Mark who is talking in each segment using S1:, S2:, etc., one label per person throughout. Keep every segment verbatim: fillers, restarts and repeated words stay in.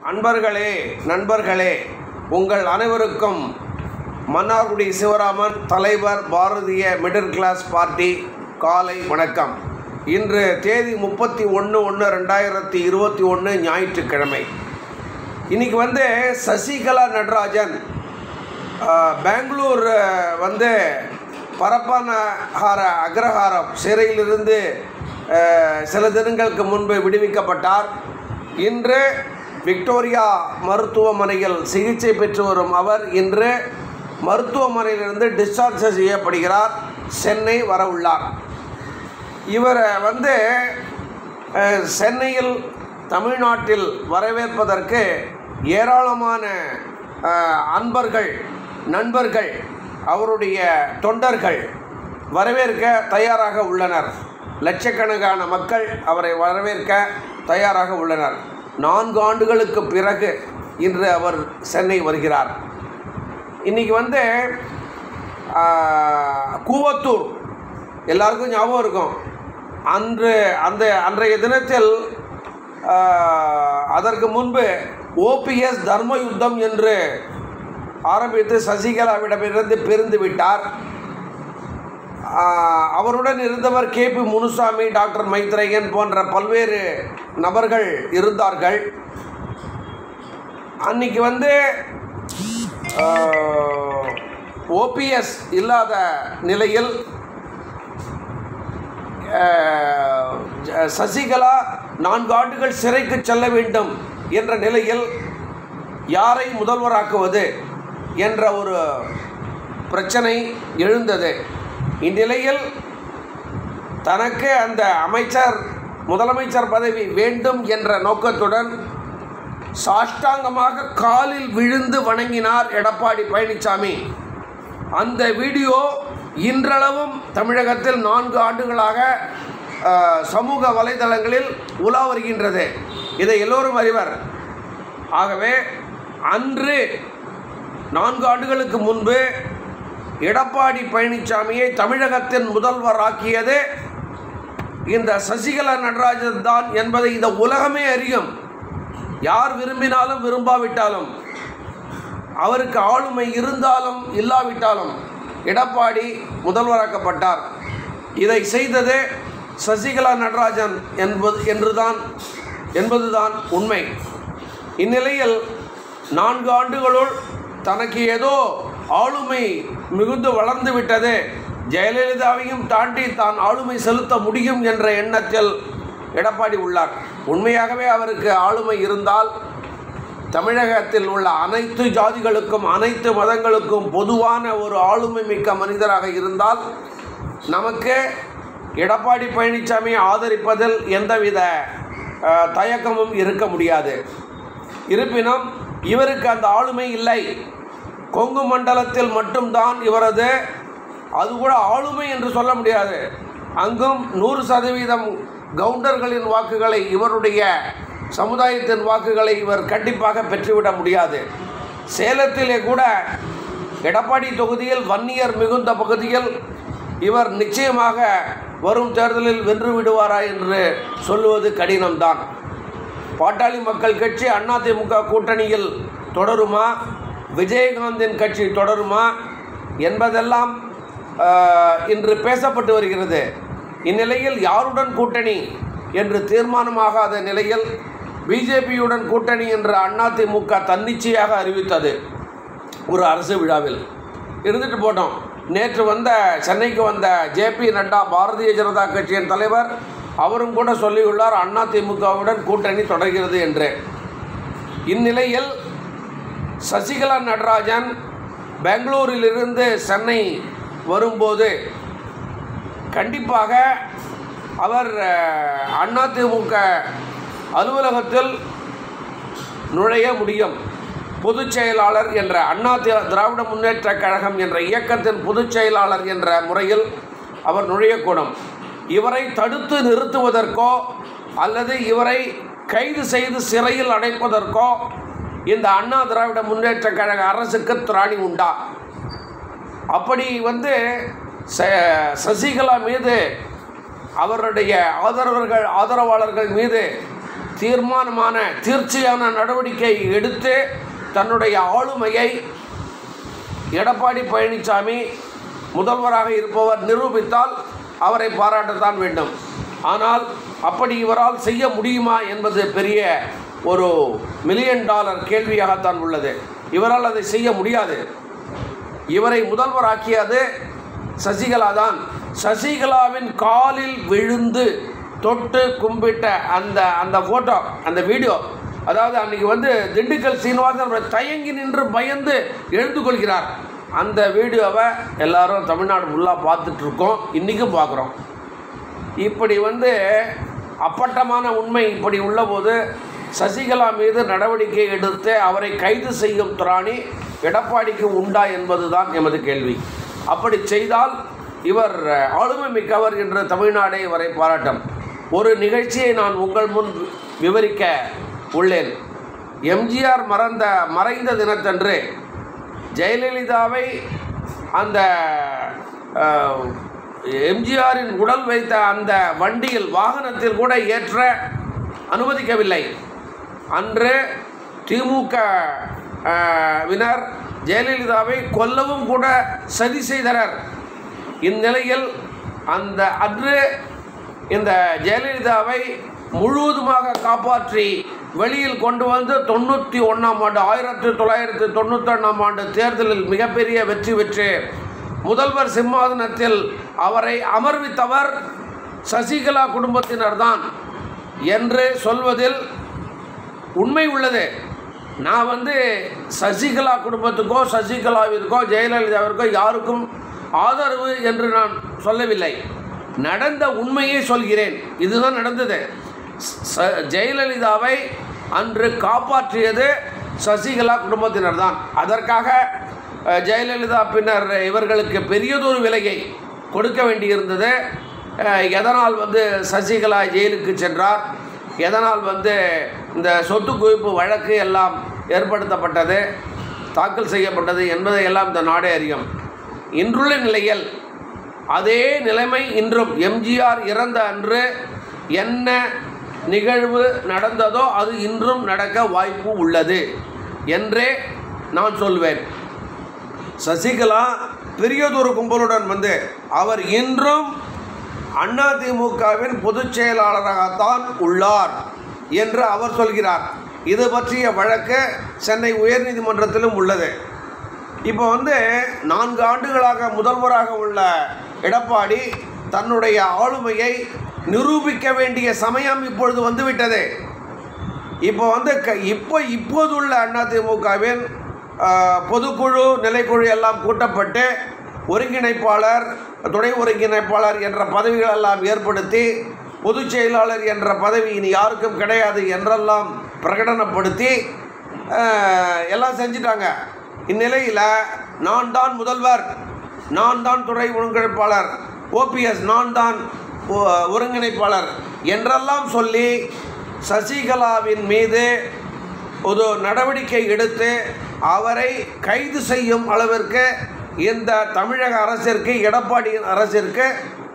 S1: அன்பர்களே, நண்பர்களே, உங்கள் அனைவருக்கும் மன்னார்குடி சிவராமன் தலைவர் பாரதிய மிடில் கிளாஸ் பார்ட்டி காலை வணக்கம். இன்று தேதி முப்பத்தி ஒன்று ஒன்று ரெண்டாயிரத்தி இருபத்தி ஒன்று ஞாயிற்றுக்கிழமை. இன்றைக்கி வந்து சசிகலா நடராஜன் பெங்களூர் வந்து பரப்பனஹார அக்ரஹாரம் சிறையிலிருந்து சில தினங்களுக்கு முன்பு விடுவிக்கப்பட்டார். இன்று விக்டோரியா மருத்துவமனையில் சிகிச்சை பெற்று வரும் அவர் இன்று மருத்துவமனையிலிருந்து டிஸ்சார்ஜ் செய்யப்படுகிறார். சென்னை வர உள்ளார். இவரை வந்து சென்னையில் தமிழ்நாட்டில் வரவேற்பதற்கு ஏராளமான அன்பர்கள், நண்பர்கள், அவருடைய தொண்டர்கள் வரவேற்க தயாராக உள்ளனர். லட்சக்கணக்கான மக்கள் அவரை வரவேற்க தயாராக உள்ளனர். நான்கு ஆண்டுகளுக்கு பிறகு இன்று அவர் சென்னை வருகிறார். இன்றைக்கி வந்து கூவத்தூர் எல்லாருக்கும் ஞாபகம் இருக்கும். அன்று அந்த அன்றைய தினத்தில் அதற்கு முன்பு ஓபிஎஸ் தர்ம யுத்தம் என்று ஆரம்பித்து சசிகலாவிடமிருந்து பிரிந்து விட்டார். அவருடன் இருந்தவர் கே பி முனுசாமி, டாக்டர் மைத்ரேயன் போன்ற பல்வேறு நபர்கள் இருந்தார்கள். அன்னைக்கு வந்து ஓபிஎஸ் இல்லாத நிலையில் சசிகலா நான்கு ஆண்டுகள் சிறைக்கு செல்ல வேண்டும் என்ற நிலையில் யாரை முதல்வராக்குவது என்ற ஒரு பிரச்சனை எழுந்தது. இந்நிலையில் தனக்கு அந்த அமைச்சர் முதலமைச்சர் பதவி வேண்டும் என்ற நோக்கத்துடன் சாஷ்டாங்கமாக காலில் விழுந்து வணங்கினார் எடப்பாடி பழனிசாமி. அந்த வீடியோ இன்றளவும் தமிழகத்தில் நான்கு ஆண்டுகளாக சமூக வலைதளங்களில் உலா வருகின்றது. இதை எல்லோரும் அறிவர். ஆகவே அன்று நான்கு ஆண்டுகளுக்கு முன்பு எடப்பாடி பழனிசாமியை தமிழகத்தின் முதல்வராக்கியது இந்த சசிகலா நடராஜன் தான் என்பதை இந்த உலகமே அறியும். யார் விரும்பினாலும் விரும்பாவிட்டாலும், அவருக்கு ஆளுமை இருந்தாலும் இல்லாவிட்டாலும் எடப்பாடி முதல்வராக்கப்பட்டார். இதை செய்தது சசிகலா நடராஜன் என்பது என்றுதான் என்பதுதான் உண்மை. இந்நிலையில் நான்கு ஆண்டுகளுள் தனக்கு ஏதோ ஆளுமை மிகுந்து வளர்ந்து விட்டது, ஜெயலலிதாவையும் தாண்டி தான் ஆளுமை செலுத்த முடியும் என்ற எண்ணத்தில் எடப்பாடி உள்ளார். உண்மையாகவே அவருக்கு ஆளுமை இருந்தால் தமிழகத்தில் உள்ள அனைத்து ஜாதிகளுக்கும் அனைத்து மதங்களுக்கும் பொதுவான ஒரு ஆளுமை மிக்க மனிதராக இருந்தால் நமக்கு எடப்பாடி பழனிசாமி ஆதரிப்பதில் எந்தவித தயக்கமும் இருக்க முடியாது. இருப்பினும் இவருக்கு அந்த ஆளுமை இல்லை. கொங்கு மண்டலத்தில் மட்டும்தான் இவரது, அது கூட ஆளுமை என்று சொல்ல முடியாது. அங்கும் நூறு சதவீதம் கவுண்டர்களின் வாக்குகளை, இவருடைய சமுதாயத்தின் வாக்குகளை இவர் கண்டிப்பாக பெற்றுவிட முடியாது. சேலத்திலே கூட எடப்பாடி தொகுதியில் வன்னியர் மிகுந்த பகுதியில் இவர் நிச்சயமாக வரும் தேர்தலில் வென்று விடுவாரா என்று சொல்லுவது கடினம்தான். பாட்டாளி மக்கள் கட்சி அதிமுக கூட்டணியில் தொடருமா, விஜயகாந்தின் கட்சி தொடருமா என்பதெல்லாம் இன்று பேசப்பட்டு வருகிறது. இந்நிலையில் யாருடன் கூட்டணி என்று தீர்மானமாகாத நிலையில் பிஜேபியுடன் கூட்டணி என்று அதிமுக தன்னிச்சையாக அறிவித்தது ஒரு அரசு விழாவில். இருந்துட்டு போட்டோம். நேற்று வந்த சென்னைக்கு வந்த ஜே பி நட்டா, பாரதிய ஜனதா கட்சியின் தலைவர், அவரும் கூட சொல்லியுள்ளார் அதிமுகவுடன் கூட்டணி தொடர்கிறது என்று. இந்நிலையில் சசிகலா நடராஜன் பெங்களூரிலிருந்து சென்னை வரும்போது கண்டிப்பாக அவர் அதிமுக அலுவலகத்தில் நுழைய முடியும். பொதுச் செயலாளர் என்ற அண்ணா திராவிட முன்னேற்ற கழகம் என்ற இயக்கத்தின் பொதுச் செயலாளர் என்ற முறையில் அவர் நுழையக்கூடும். இவரை தடுத்து நிறுத்துவதற்கோ அல்லது இவரை கைது செய்து சிறையில் அடைப்பதற்கோ இந்த அண்ணா திராவிட முன்னேற்ற கழக அரசுக்கு திராணி உண்டா? அப்படி வந்து சசிகலா மீது, அவருடைய ஆதரவர்கள் ஆதரவாளர்கள் மீது தீர்மானமான தீர்ச்சியான நடவடிக்கை எடுத்து தன்னுடைய ஆளுமையை எடப்பாடி பழனிசாமி முதல்வராக இருப்பவர் நிரூபித்தால் அவரை பாராட்டத்தான் வேண்டும். ஆனால் அப்படி இவரால் செய்ய முடியுமா என்பது பெரிய ஒரு மில்லியன் டாலர் கேள்வியாகத்தான் உள்ளது. இவரால் அதை செய்ய முடியாது. இவரை முதல்வராக்கியது சசிகலா தான். சசிகலாவின் காலில் விழுந்து தொட்டு கும்பிட்ட அந்த அந்த ஃபோட்டோ, அந்த வீடியோ, அதாவது அன்றைக்கி வந்து திண்டுக்கல் சீனிவாசன் தயங்கி நின்று பயந்து எழுந்து கொள்கிறார். அந்த வீடியோவை எல்லாரும் தமிழ்நாடு ஃபுல்லாக பார்த்துட்ருக்கோம், இன்றைக்கும் பார்க்குறோம். இப்படி வந்து அப்பட்டமான உண்மை இப்படி உள்ளபோது சசிகலா மீது நடவடிக்கை எடுத்து அவரை கைது செய்யும் திராணி எடப்பாடிக்கு உண்டா என்பது தான் எமது கேள்வி. அப்படி செய்தால் இவர் ஆளுமை மிக்கவர் என்று தமிழ்நாடே இவரை பாராட்டும். ஒரு நிகழ்ச்சியை நான் உங்கள் முன் விவரிக்க உள்ளேன். எம்ஜிஆர் மறந்த மறைந்த தினத்தன்று ஜெயலலிதாவை அந்த எம்ஜிஆரின் உடல் வைத்த அந்த வண்டியில் வாகனத்தில் கூட ஏற்ற அனுமதிக்கவில்லை. அன்று திமுக வினர் ஜெயலலிதாவை கொல்லவும் கூட சதி செய்தனர். இந்நிலையில் அந்த அன்று இந்த ஜெயலலிதாவை முழுவதுமாக காப்பாற்றி வெளியில் கொண்டு வந்து தொண்ணூற்றி ஒன்றாம் ஆண்டு ஆயிரத்தி தொள்ளாயிரத்தி தொண்ணூற்றி ஒன்றாம் ஆண்டு தேர்தலில் மிகப்பெரிய வெற்றி பெற்று முதல்வர் சிம்மாசனத்தில் அவரை அமர்வித்தவர் சசிகலா குடும்பத்தினர்தான் என்று சொல்வதில் உண்மை உள்ளது. நான் வந்து சசிகலா குடும்பத்துக்கோ சசிகலாவிற்கோ ஜெயலலிதாவிற்கோ யாருக்கும் ஆதரவு என்று நான் சொல்லவில்லை. நடந்த உண்மையை சொல்கிறேன். இதுதான் நடந்தது. ச ஜெயலலிதாவை அன்று காப்பாற்றியது சசிகலா குடும்பத்தினர் தான். அதற்காக ஜெயலலிதா பின்னர் இவர்களுக்கு பெரியதொரு விலையை கொடுக்க வேண்டியிருந்தது. எதனால் வந்து சசிகலா ஜெயிலுக்கு சென்றார், எதனால் வந்து இந்த சொத்து குவிப்பு வழக்கு எல்லாம் ஏற்படுத்தப்பட்டது, தாக்கல் செய்யப்பட்டது என்பதை எல்லாம் இந்த நாடே அறியும். இன்றுள்ள நிலையில் அதே நிலைமை இன்றும் எம்ஜிஆர் இறந்த அன்று என்ன நிகழ்வு நடந்ததோ அது இன்றும் நடக்க வாய்ப்பு உள்ளது என்றே நான் சொல்வேன். சசிகலா பெரியதொரு கும்பலுடன் வந்து அவர் இன்றும் அதிமுகவின் பொதுச் செயலாளராகத்தான் உள்ளார் என்று அவர் சொல்கிறார். இது பற்றிய வழக்கு சென்னை உயர்நீதிமன்றத்திலும் உள்ளது. இப்போ வந்து நான்கு ஆண்டுகளாக முதல்வராக உள்ள எடப்பாடி தன்னுடைய ஆளுமையை நிரூபிக்க வேண்டிய சமயம் இப்பொழுது வந்துவிட்டது. இப்போ வந்து க இப்போ இப்போதுள்ள அதிமுகவின் பொதுக்குழு நிலைக்குழு எல்லாம் கூட்டப்பட்டு ஒருங்கிணைப்பாளர், துணை ஒருங்கிணைப்பாளர் என்ற பதவிகள் எல்லாம் ஏற்படுத்தி பொதுச் செயலாளர் என்ற பதவி இனி யாருக்கும் கிடையாது என்றெல்லாம் பிரகடனப்படுத்தி எல்லாம் செஞ்சிட்டாங்க. இந்நிலையில் நான் தான் முதல்வர், நான் தான் துணை ஒருங்கிணைப்பாளர், ஓபிஎஸ் நான் தான் ஒருங்கிணைப்பாளர் என்றெல்லாம் சொல்லி சசிகலாவின் மீது ஒரு நடவடிக்கை எடுத்து அவரை கைது செய்யும் அளவிற்கு இந்த தமிழக அரசிற்கு, எடப்பாடியின் அரசிற்கு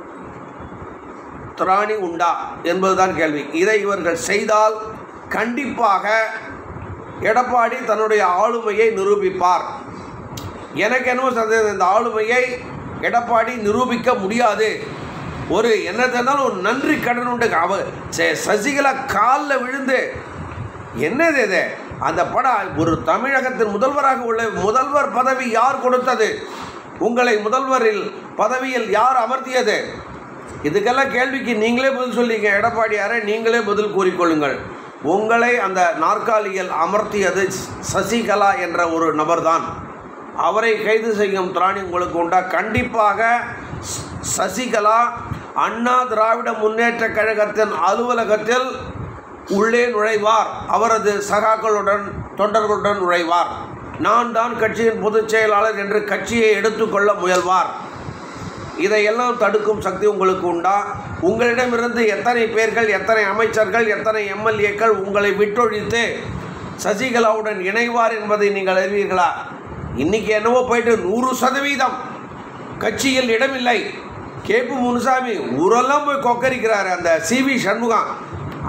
S1: திராணி உண்டா என்பதுதான் கேள்வி. இதை இவர்கள் செய்தால் கண்டிப்பாக எடப்பாடி தன்னுடைய ஆளுமையை நிரூபிப்பார். எனக்கு என்னவோ சந்தேகம், இந்த ஆளுமையை எடப்பாடி நிரூபிக்க முடியாது. ஒரு என்ன தெரிந்தாலும் ஒரு நன்றி கடன் உண்டு. அவர் சசிகலா காலில் விழுந்து என்னது இது அந்த படம், ஒரு தமிழகத்தின் முதல்வராக உள்ள முதல்வர் பதவி யார் கொடுத்தது, உங்களை முதல்வரில் பதவியில் யார் அமர்த்தியது, இதுக்கெல்லாம் கேள்விக்கு நீங்களே பதில் சொல்லிங்க. எடப்பாடியாரை நீங்களே பதில் கூறிக்கொள்ளுங்கள். உங்களை அந்த நாற்காலியில் அமர்த்தியது சசிகலா என்ற ஒரு நபர்தான். அவரை கைது செய்யும் திராணி உங்களுக்கு உண்டா? கண்டிப்பாக சசிகலா அண்ணா திராவிட முன்னேற்ற கழகத்தின் அலுவலகத்தில் உள்ளே நுழைவார். அவரது சகாக்களுடன் தொண்டர்களுடன் நுழைவார். நான் தான் கட்சியின் பொதுச் செயலாளர் என்று கட்சியை எடுத்துக்கொள்ள முயல்வார். இதையெல்லாம் தடுக்கும் சக்தி உங்களுக்கு உண்டா? உங்களிடமிருந்து எத்தனை பேர்கள், எத்தனை அமைச்சர்கள், எத்தனை எம்எல்ஏக்கள் உங்களை விட்டொழித்து சசிகலாவுடன் இணைவார் என்பதை நீங்கள் அறிவீர்களா? இன்றைக்கி என்னவோ போயிட்டு நூறு சதவீதம் கட்சியில் இடமில்லை. கேபி முனுசாமி ஊரெல்லாம் போய் கொக்கரிக்கிறார். அந்த சி வி சண்முகம்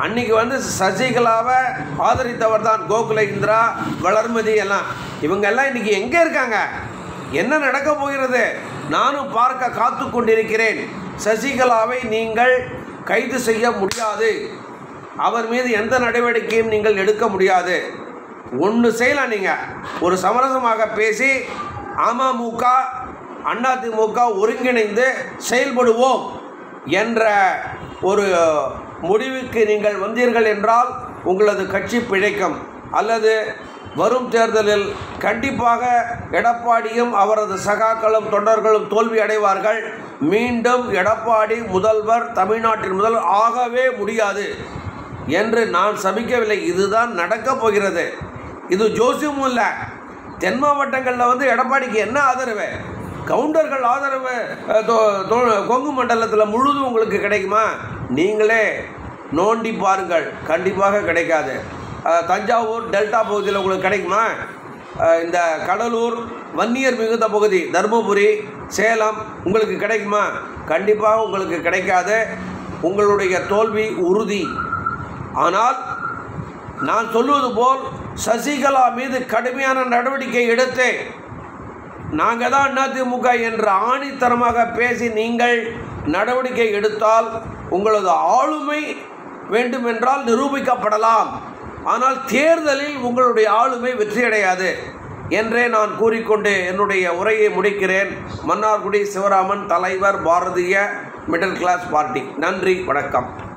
S1: அன்னைக்கு வந்து சசிகலாவை ஆதரித்தவர் தான் கோகுல இந்திரா, வளர்மதி எல்லாம். இவங்க எல்லாம் இன்னைக்கு எங்கே இருக்காங்க? என்ன நடக்க போகிறது? நானும் பார்க்க காத்து கொண்டிருக்கிறேன். சசிகலாவை நீங்கள் கைது செய்ய முடியாது, அவர் மீது எந்த நடவடிக்கையும் நீங்கள் எடுக்க முடியாது. ஒன்று செய்யலாம், நீங்கள் ஒரு சமரசமாக பேசி அமமுக அதிமுக ஒருங்கிணைந்து செயல்படுவோம் என்ற ஒரு முடிவுக்கு நீங்கள் வந்தீர்கள் என்றால் உங்களது கட்சி பிழைக்கும். அல்லது வரும் தேர்தலில் கண்டிப்பாக எடப்பாடியும் அவரது சகாக்களும் தொண்டர்களும் தோல்வி அடைவார்கள். மீண்டும் எடப்பாடி முதல்வர், தமிழ்நாட்டின் முதல்வர் ஆகவே முடியாது என்று நான் சபிக்கவில்லை. இதுதான் நடக்கப் போகிறது. இது ஜோசியமும் இல்லை. தென் மாவட்டங்களில் வந்து எடப்பாடிக்கு என்ன ஆதரவு? கவுண்டர்கள் ஆதரவு கொங்கு மண்டலத்தில் முழுதும் உங்களுக்கு கிடைக்குமா? நீங்களே நோண்டி பாருங்கள், கண்டிப்பாக கிடைக்காது. தஞ்சாவூர் டெல்டா பகுதியில் உங்களுக்கு கிடைக்குமா? இந்த கடலூர் வன்னியர் மிகுந்த பகுதி, தருமபுரி, சேலம் உங்களுக்கு கிடைக்குமா? கண்டிப்பாக உங்களுக்கு கிடைக்காது. உங்களுடைய தோல்வி உறுதி. ஆனால் நான் சொல்வது போல் சசிகலா மீது கடுமையான நடவடிக்கை எடுத்து நாங்கள் தான் அதிமுக என்று ஆணித்தரமாக பேசி நீங்கள் நடவடிக்கை எடுத்தால் உங்களது ஆளுமை வேண்டுமென்றால் நிரூபிக்கப்படலாம். ஆனால் தேர்தலில் உங்களுடைய ஆளுமை வெற்றியடையாது என்றே நான் கூறிக்கொண்டு என்னுடைய உரையை முடிக்கிறேன். மன்னார்குடி சிவராமன், தலைவர், பாரதிய மிடில் கிளாஸ் பார்ட்டி. நன்றி, வணக்கம்.